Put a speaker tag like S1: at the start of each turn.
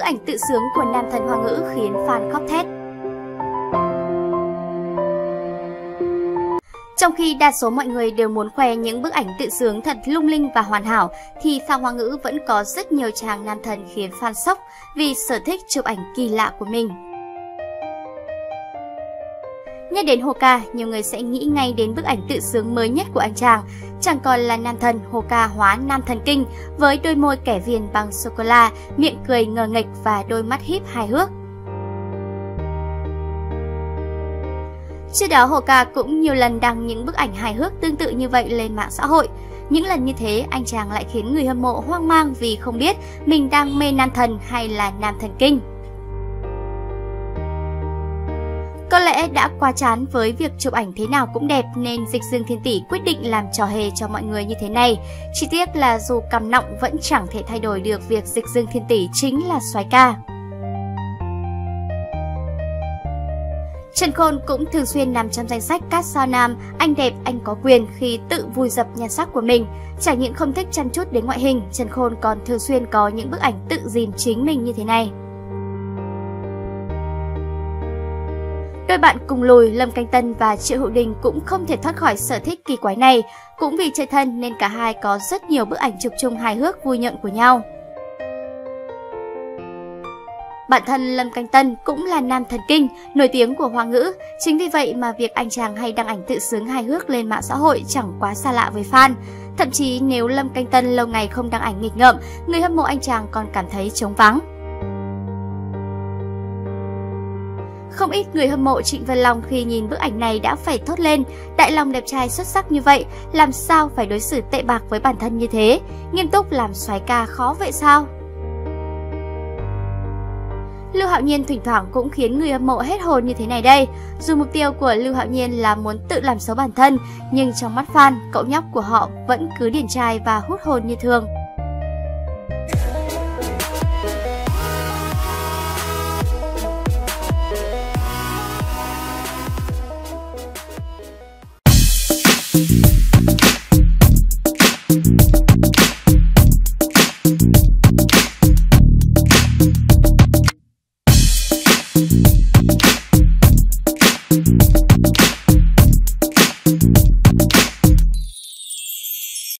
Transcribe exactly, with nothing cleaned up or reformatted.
S1: ảnh tự sướng của nam thần Hoa ngữ khiến fan khóc thét. Trong khi đa số mọi người đều muốn khoe những bức ảnh tự sướng thật lung linh và hoàn hảo, thì Phạm Hoa ngữ vẫn có rất nhiều chàng nam thần khiến fan sốc vì sở thích chụp ảnh kỳ lạ của mình. Nhắc đến Hoka, nhiều người sẽ nghĩ ngay đến bức ảnh tự sướng mới nhất của anh chàng. Chẳng còn là nam thần, Hoka hóa nam thần kinh với đôi môi kẻ viền bằng sô-cô-la, miệng cười ngờ nghệch và đôi mắt híp hài hước. Trước đó, Hoka cũng nhiều lần đăng những bức ảnh hài hước tương tự như vậy lên mạng xã hội. Những lần như thế, anh chàng lại khiến người hâm mộ hoang mang vì không biết mình đang mê nam thần hay là nam thần kinh. Có lẽ đã quá chán với việc chụp ảnh thế nào cũng đẹp nên Dịch Dương Thiên Tỷ quyết định làm trò hề cho mọi người như thế này. Chỉ tiếc là dù cằm nọng vẫn chẳng thể thay đổi được việc Dịch Dương Thiên Tỷ chính là soái ca. Trần Khôn cũng thường xuyên nằm trong danh sách các sao nam anh đẹp anh có quyền khi tự vùi dập nhan sắc của mình. Chẳng những không thích chăm chút đến ngoại hình, Trần Khôn còn thường xuyên có những bức ảnh tự dìm chính mình như thế này. Đôi bạn cùng lùi Lâm Canh Tân và Triệu Hữu Đình cũng không thể thoát khỏi sở thích kỳ quái này. Cũng vì chơi thân nên cả hai có rất nhiều bức ảnh chụp chung hài hước vui nhộn của nhau. Bản thân Lâm Canh Tân cũng là nam thần kinh, nổi tiếng của Hoa ngữ. Chính vì vậy mà việc anh chàng hay đăng ảnh tự sướng hài hước lên mạng xã hội chẳng quá xa lạ với fan. Thậm chí nếu Lâm Canh Tân lâu ngày không đăng ảnh nghịch ngợm, người hâm mộ anh chàng còn cảm thấy trống vắng. Không ít người hâm mộ Trịnh Văn Long khi nhìn bức ảnh này đã phải thốt lên, đại long đẹp trai xuất sắc như vậy, làm sao phải đối xử tệ bạc với bản thân như thế, nghiêm túc làm soái ca khó vậy sao? Lưu Hạo Nhiên thỉnh thoảng cũng khiến người hâm mộ hết hồn như thế này đây. Dù mục tiêu của Lưu Hạo Nhiên là muốn tự làm xấu bản thân, nhưng trong mắt fan, cậu nhóc của họ vẫn cứ điển trai và hút hồn như thường.